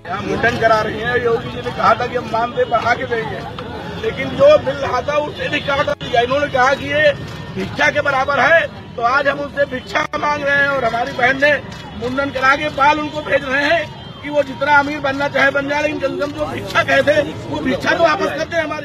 यहाँ मुंडन करा रही हैं। योगी जी ने कहा था कि हम मानदेय बढ़ा के देंगे, लेकिन जो मिल रहा था उससे भी काट दिया। इन्होंने कहा कि ये भिक्षा के बराबर है, तो आज हम उनसे भिक्षा मांग रहे हैं। और हमारी बहन ने मुंडन करा के बाल उनको भेज रहे हैं कि वो जितना अमीर बनना चाहे बन जाए, लेकिन कम से कम जो भिक्षा कहते वो भिक्षा तो वापस करते हैं हमारी।